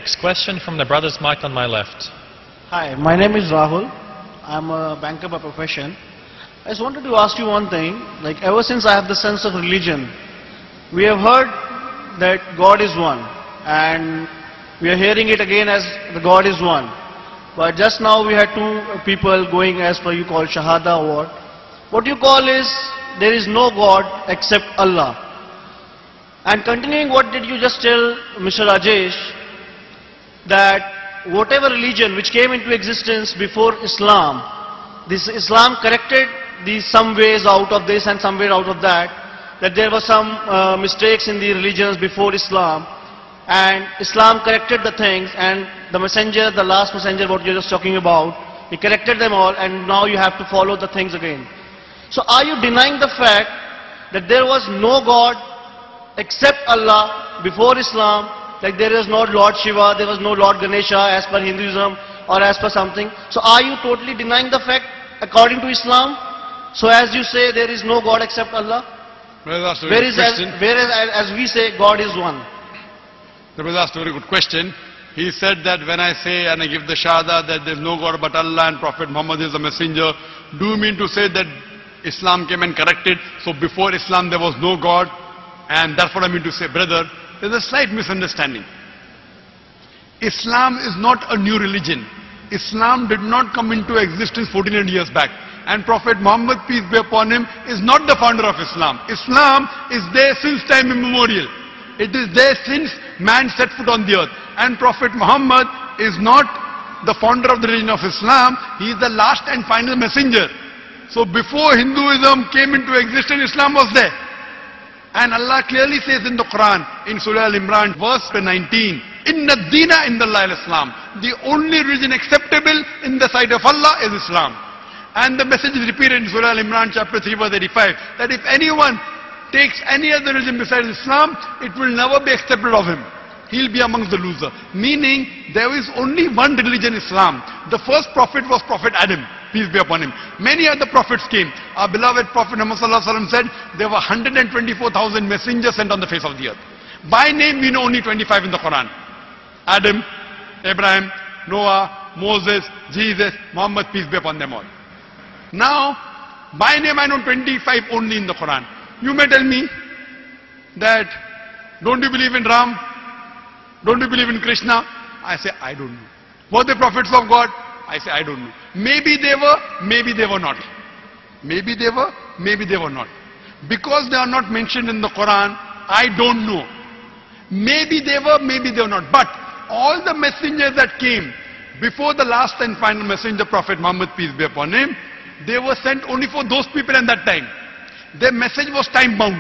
next question from the brother's mic on my left. Hi, my name is Rahul. I'm a banker by profession. I just wanted to ask you one thing. Like, ever since I have the sense of religion, we have heard that God is one, and we are hearing it again as the God is one. But just now we had two people going as per you call Shahada or what. What you call is, there is no God except Allah. And continuing what did you just tell Mr. Rajesh, that whatever religion which came into existence before Islam, this Islam corrected these some ways out of this and some way out of that there were some mistakes in the religions before Islam, and Islam corrected the things, and the messenger, the last messenger what you're just talking about, he corrected them all, and now you have to follow the things again. So are you denying the fact that there was no God except Allah before Islam? Like there is no Lord Shiva, there was no Lord Ganesha as per Hinduism or as per something. So are you totally denying the fact according to Islam? So as you say there is no God except Allah? Whereas as we say God is one. That was asked a very good question. He said that when I say and I give the Shahada that there is no God but Allah and Prophet Muhammad is a messenger, do you mean to say that Islam came and corrected, so before Islam there was no God? And that's what I mean to say. Brother, there's a slight misunderstanding. Islam is not a new religion. Islam did not come into existence 1400 years back. And Prophet Muhammad, peace be upon him, is not the founder of Islam. Islam is there since time immemorial. It is there since man set foot on the earth. And Prophet Muhammad is not the founder of the religion of Islam. He is the last and final messenger. So before Hinduism came into existence, Islam was there. And Allah clearly says in the Quran, in Surah Al-Imran, verse 19, Inna Deena Indallahi al-Islam. The only religion acceptable in the sight of Allah is Islam. And the message is repeated in Surah Al-Imran, chapter 3, verse 85, that if anyone takes any other religion besides Islam, it will never be accepted of him. He'll be amongst the loser. Meaning, there is only one religion, Islam. The first prophet was Prophet Adam, peace be upon him. Many other prophets came. Our beloved Prophet Muhammad said, there were 124,000 messengers sent on the face of the earth. By name, we know only 25 in the Quran. Adam, Abraham, Noah, Moses, Jesus, Muhammad, peace be upon them all. Now, by name I know 25 only in the Quran. You may tell me that, don't you believe in Ram? Don't you believe in Krishna? I say, I don't know. Were they prophets of God? I say, I don't know. Maybe they were, maybe they were not. Maybe they were, maybe they were not. Because they are not mentioned in the Quran, I don't know. Maybe they were, maybe they were not. But all the messengers that came before the last and final messenger, Prophet Muhammad, peace be upon him, they were sent only for those people in that time. Their message was time bound.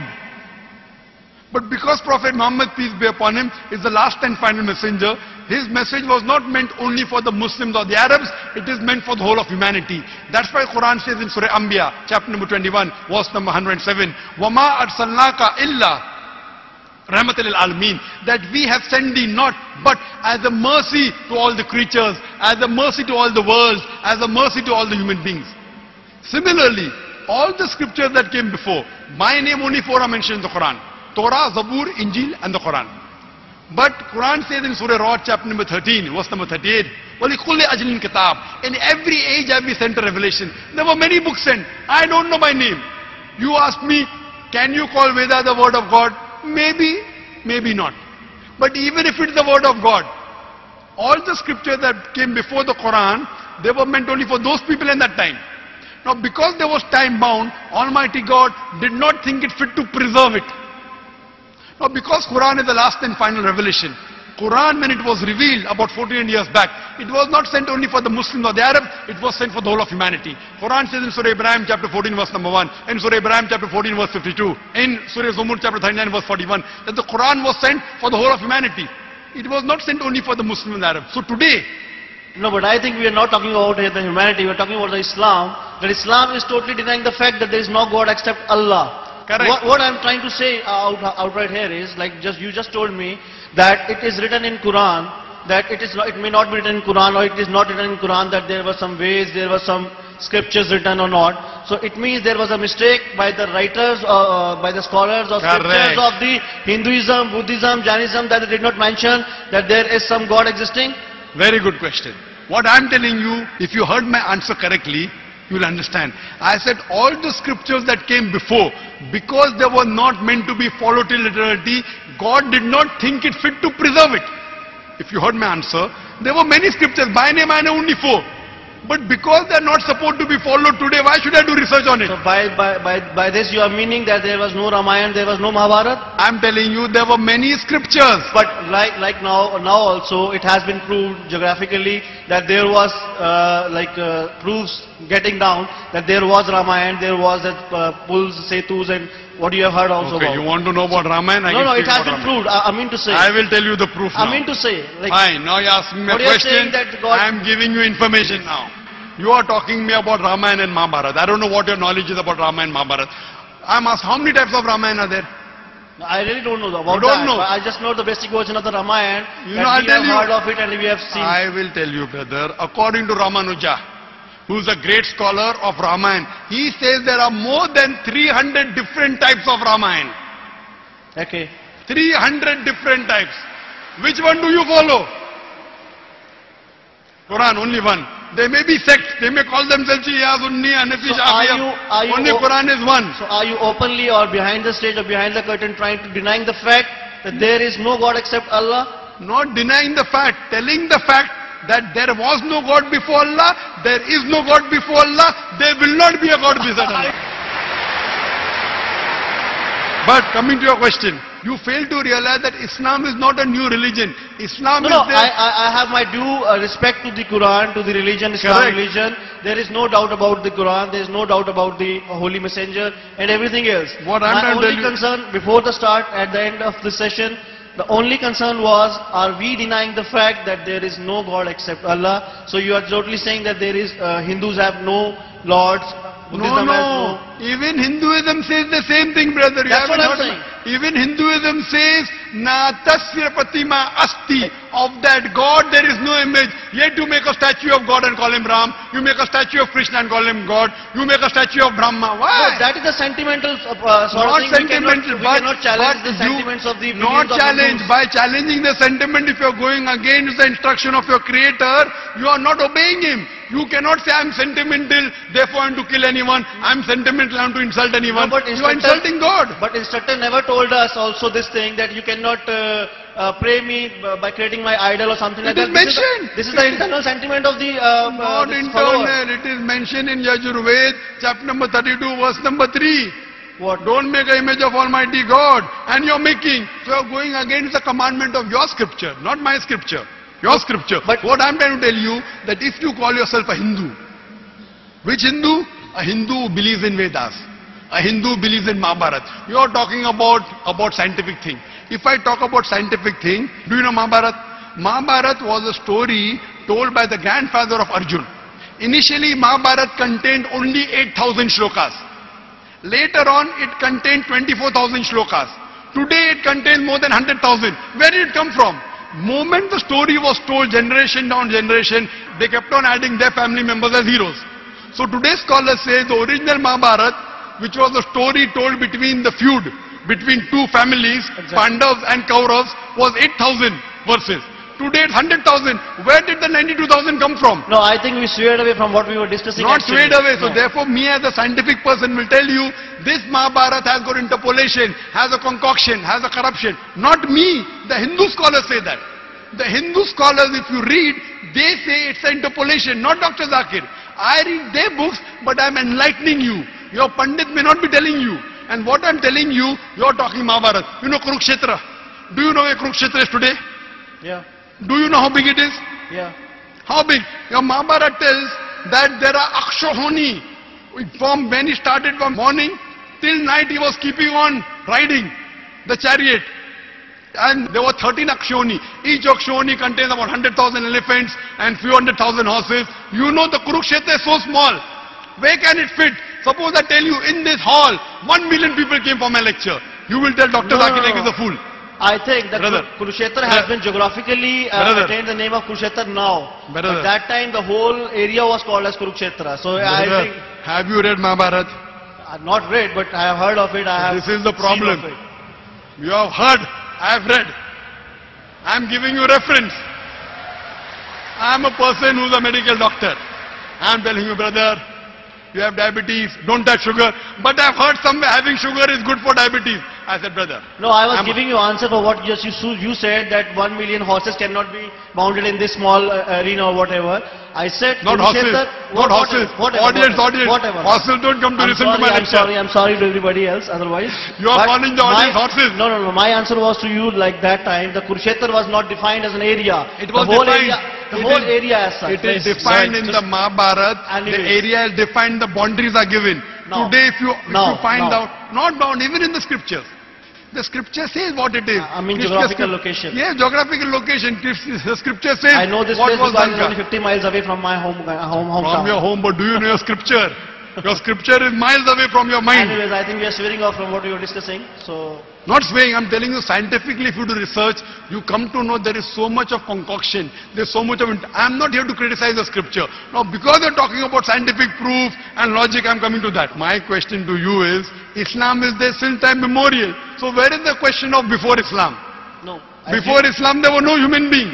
But because Prophet Muhammad, peace be upon him, is the last and final messenger, his message was not meant only for the Muslims or the Arabs, it is meant for the whole of humanity. That's why Quran says in Surah Anbiya, chapter number 21, verse number 107, وَمَا أَرْسَلْنَاكَ إِلَّا رَحْمَةً لِلْعَالَمِينَ, that we have sent thee not, but as a mercy to all the creatures, as a mercy to all the worlds, as a mercy to all the human beings. Similarly, all the scriptures that came before, by name only four are mentioned in the Quran: Torah, Zabur, Injil and the Quran. But Quran says in Surah Ra'd, chapter number 13, verse number 38, وَلِكُلِّ أَجْلٍ كِتَابٍ. In every age have we sent a revelation. There were many books sent. I don't know by name. You ask me, can you call Veda the word of God? Maybe, maybe not. But even if it's the word of God, all the scriptures that came before the Quran, they were meant only for those people in that time. Now because there was time bound, Almighty God did not think it fit to preserve it. Now because Quran is the last and final revelation, Quran when it was revealed about 14 years back, it was not sent only for the Muslims or the Arabs, it was sent for the whole of humanity. Quran says in Surah Ibrahim chapter 14 verse number 1, in Surah Ibrahim chapter 14 verse 52, in Surah Zumur chapter 39 verse 41, that the Quran was sent for the whole of humanity. It was not sent only for the Muslims and Arabs. So today, no, but I think we are not talking about the humanity, we are talking about the Islam. That Islam is totally denying the fact that there is no God except Allah. Correct. What I'm trying to say outright here is, like you just told me that it is written in Quran, that it may not be written in Quran, or it is not written in Quran that there were some ways, there were some scriptures written or not. So it means there was a mistake by the writers, by the scholars of Correct. scriptures of the Hinduism, Buddhism, Jainism, that they did not mention that there is some God existing. Very good question. What I'm telling you, if you heard my answer correctly, you'll understand. I said all the scriptures that came before, because they were not meant to be followed till eternity, God did not think it fit to preserve it. If you heard my answer, there were many scriptures. By name I know only 4. But because they're not supposed to be followed today, why should I do research on it? So by this you are meaning that there was no Ramayana, there was no Mahabharata? I'm telling you, there were many scriptures. But like now also it has been proved geographically that there was proofs getting down that there was Ramayana, there was pulls, setus and what you have heard also Okay, about. you want to know about Ramayana? No, it has been proved. I mean to say. I will tell you the proof now. I mean to say. Like, Fine, now you ask me a what you are question. saying that God- I am giving you information now. You are talking me about Ramayana and Mahabharata. I don't know what your knowledge is about Ramayana and Mahabharata. I'm asked how many types of Ramayana are there? I really don't know about You don't that. know? I just know the basic version of the Ramayana. You that know, I'll we tell have you. heard of it and we have seen. I will tell you, brother. According to Ramanuja, who is a great scholar of Ramayana, he says there are more than 300 different types of Ramayana. Okay. 300 different types. Which one do you follow? Quran, only one. They may be sects. They may call themselves Shia, Sunni, Hanafi, So are Shafi'i. you Only Quran is one. So are you openly or behind the stage or behind the curtain trying to denying the fact that there is no God except Allah? Not denying the fact, telling the fact that there was no God before Allah, there is no God before Allah, there will not be a God beside Allah. But coming to your question, you fail to realize that Islam is not a new religion. Islam No, is there. I have my due respect to the Quran, to the religion, Islam Correct. religion. There is no doubt about the Quran, there is no doubt about the Holy Messenger and everything else. What I'm my trying to only tell you- concern before the start, at the end of the session, the only concern was, are we denying the fact that there is no God except Allah? So you are totally saying that there is, Hindus have no lords, Buddhism has no... Even Hinduism says the same thing, brother. You That's what haven't I'm heard of it? Even Hinduism says, Na tasya pratima asti. Of that God there is no image. Yet you make a statue of God and call him Ram. You make a statue of Krishna and call him God. You make a statue of Brahma. Why? No, that is a sentimental sort Not of thing. sentimental, we cannot challenge the you- sentiments of the not millions of challenge. Hindus. By challenging the sentiment, if you are going against the instruction of your creator, you are not obeying him. You cannot say, I'm sentimental, therefore I am to kill anyone. I'm sentimental, I am to insult anyone. No, but You are insulting God. But instructor never told us also this thing that you cannot pray me by creating my idol or something like It that. is mentioned. This is the internal sentiment of the Not this follower. internal, it is mentioned in Yajurved, chapter number 32, verse number 3. What? Don't make an image of Almighty God. And you're making. So you're going against the commandment of your scripture, not my scripture. Your scripture. But- what I'm trying to tell you, that if you call yourself a Hindu, which Hindu? A Hindu who believes in Vedas. A Hindu who believes in Mahabharata. You're talking about scientific thing. If I talk about scientific thing, do you know Mahabharata? Mahabharata was a story told by the grandfather of Arjun. Initially, Mahabharata contained only 8,000 shlokas. Later on, it contained 24,000 shlokas. Today, it contains more than 100,000. Where did it come from? Moment the story was told, generation down generation, they kept on adding their family members as heroes. So today's scholars say the original Mahabharata, which was a story told between the feud between two families, Exactly. Pandavas and Kauravas, was 8,000 verses. Today it's 100,000. Where did the 92,000 come from? No, I think we swayed away from what we were discussing. Not actually. swayed away. So No. therefore, me as a scientific person will tell you, this Mahabharata has got interpolation, has a concoction, has a corruption. Not me. The Hindu scholars say that. The Hindu scholars, if you read, they say it's an interpolation, not Dr. Zakir. I read their books, but I'm enlightening you. Your Pandit may not be telling you. And what I'm telling you, you're talking Mahabharata. You know Kurukshetra. Do you know where Kurukshetra is today? Yeah, Do you know how big it is? yeah. How big? Your Mahabharata tells that there are Akshahoni. From when he started from morning till night, he was keeping on riding the chariot. And there were 13 Akshahoni. Each Akshahoni contains about 100,000 elephants and few 100,000 horses. You know the Kurukshetra is so small. Where can it fit? Suppose I tell you in this hall, 1 million people came for my lecture. You will tell Dr. No, Zakir no, Naik no. is a fool. I think that Brother. Kurukshetra has Brother. been geographically Brother. attained the name of Kurukshetra now. Brother. But that time the whole area was called as Kurukshetra. So I Brother, think, have you read Mahabharat? I've not read, but I have heard of it. I have This is the seen problem. of it. You have heard, I have read. I am giving you reference. I am a person who is a medical doctor. I am telling you, brother, you have diabetes, don't touch sugar. But I have heard somewhere having sugar is good for diabetes. I said, brother. No, I was giving you answer for what just you said, that 1 million horses cannot be bounded in this small arena or whatever. I said Not horses, Kurukshetra- not horses. Audience, whatever. Horses don't come to listen to my lecture. I'm sorry to everybody else otherwise. You are But calling the audience horses. No, my answer was to you like that time. The Kurukshetra was not defined as an area. It was the whole defined. area, the whole area as such. It is defined in the Mahabharat. The Anyways. area is defined, the boundaries are given. Now. Today if you find Now. out, not bound, even in the scriptures. The scripture says what it is. I mean Krishna geographical script- location. Yes, geographical location. The scripture says I know this what place was because it's Lanka. only 50 miles away from my hometown. From your home, but do you know your scripture? Your scripture is miles away from your mind. Anyways, I think we are swearing off from what we were discussing. So, Not swaying, I'm telling you scientifically, if you do research, you come to know there is so much of concoction, there's so much of... I'm not here to criticize the scripture. Now, because you're talking about scientific proof and logic, I'm coming to that. My question to you is, Islam is there since time memorial. So where is the question of before Islam? no. Before Islam, there were no human being.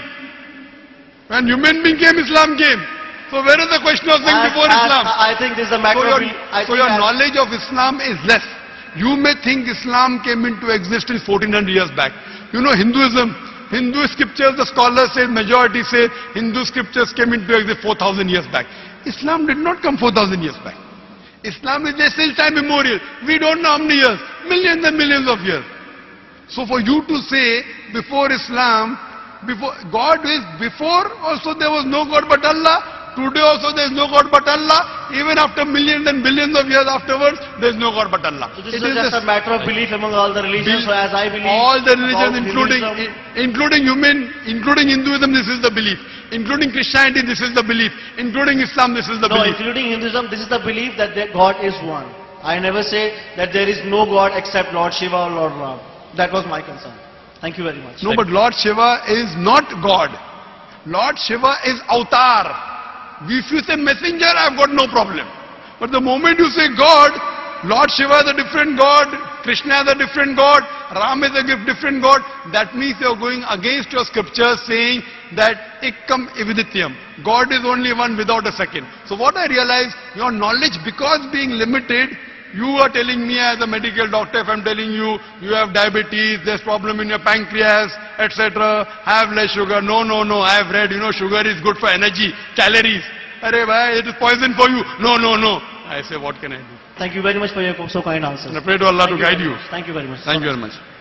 When human being came, Islam came. So where is the question of saying before Islam? I think this is a matter So of... your knowledge of Islam is less. You may think Islam came into existence 1400 years back. You know Hinduism, Hindu scriptures, the scholars say, majority say, Hindu scriptures came into existence 4000 years back. Islam did not come 4000 years back. Islam is there still time immemorial. We don't know how many years, millions and millions of years. So for you to say, before Islam, before God is before, also there was no God but Allah. Today also there is no God but Allah. Even after millions and billions of years afterwards, there is no God but Allah. So this is just a matter of belief among all the religions. So as I believe... All the religions, about including Hinduism, this is the belief. Including Christianity, this is the belief. Including Islam, this is the No, belief. including Hinduism, this is the belief that God is one. I never say that there is no God except Lord Shiva or Lord Ram. That was my concern. Thank you very much. No, but Lord Shiva is not God. Lord Shiva is avatar. If you say messenger, I've got no problem. But the moment you say God, Lord Shiva is a different God, Krishna is a different God, Ram is a different God, that means you're going against your scriptures saying that Ikkam Ividityam. God is only one without a second. So what I realize, your knowledge, because being limited, you are telling me as a medical doctor, if I'm telling you, you have diabetes, there's problem in your pancreas, etc., have less sugar. No, I have read, sugar is good for energy, calories. Arey bhai, it is poison for you. No. I say, what can I do? Thank you very much for your so kind answers. And I pray to Allah to guide you. Thank you very much. Thank you very much.